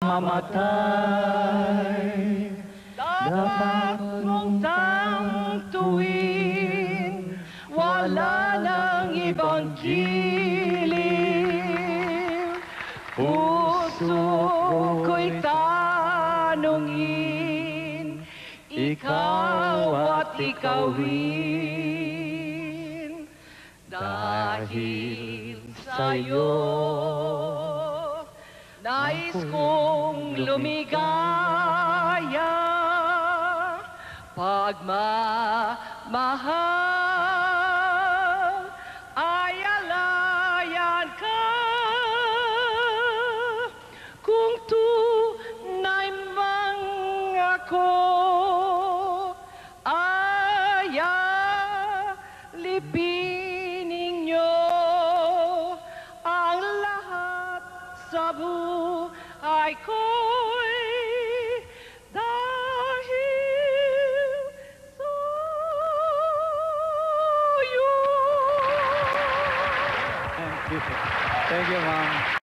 mamatay. Dapat mong tangtuin, wala nang ibang giling. Puso ko'y tanungin, ikaw at ikaw rin. Dahil sa'yo, nais kong lumigaya, pagmamahal ay alayan ka. Kung tunay mang ako ay alipin ninyo ang lahat sa buhay ko'y dahil sa'yo. Thank you, ma'am.